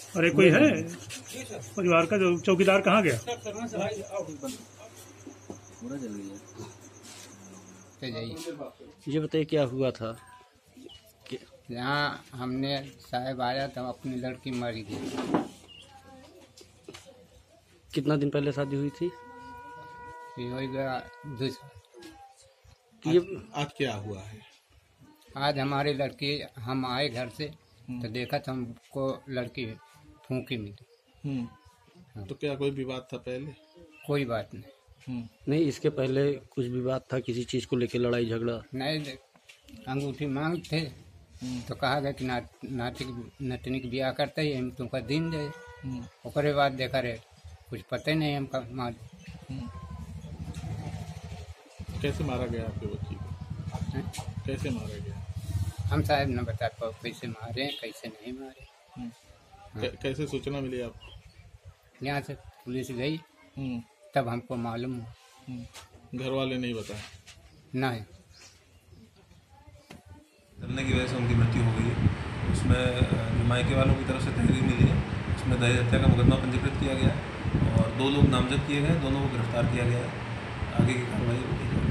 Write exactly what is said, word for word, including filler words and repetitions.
अरे कोई है परिवार का जो चौकीदार कहाँ गया? पूरा जल गया। ये बताइए क्या हुआ था? यहाँ हमने साहब आया था, अपनी लड़की मरी गई। कितना दिन पहले शादी हुई थी? ये हो गया दो साल। आज, आज क्या हुआ है? आज हमारी लड़की, हम आए घर से तो देखा तो हमको लड़की फूंकी मिली। तो क्या कोई विवाद था पहले? कोई बात नहीं। नहीं, इसके पहले कुछ विवाद था किसी चीज को लेकर, लड़ाई झगड़ा? नहीं, अंगूठी मांग थे तो कहा गया कि ना नातिक नतनी के ब्याह करते ही हम तुमका दिन दे। ओकरे बाद देखा रे कुछ पता ही नहीं हमका मार। कैसे मारा गया आपके बच्ची को? कैसे मारा गया? हम साहब न बता पाओ कैसे मारे कैसे नहीं मारे। कै, कैसे सूचना मिली आपको? यहाँ से पुलिस गई तब हमको मालूम हुआ। घर वाले नहीं बताया? नहीं। जलने की वजह से उनकी मृत्यु हो गई है। उसमें मायके वालों की तरफ से तहरीर मिली है, उसमें दहेज हत्या का मुकदमा पंजीकृत किया गया है और दो लोग नामजद किए गए, दोनों को गिरफ्तार किया गया है। आगे की कार्रवाई होगी।